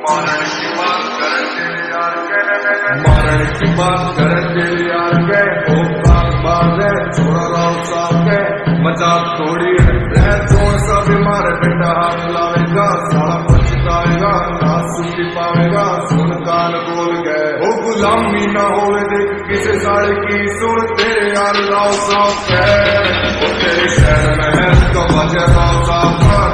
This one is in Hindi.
मारण की बात कर तेरे यार के, मारण की बात कर तेरे यार के, औकात बात है छोड़ा राव साहब के, मजाक थोड़ी है रह जोर सा बीमार बेटा हाथ लावेगा, साला पछताएगा ना सुनी पावेगा, सुन कान बोल गए वो गुलामी ना होवे देख किसे साले की, सुन तेरे यार राव साहब के, वो तेरे शहर में है उसका वजह राव साहब का,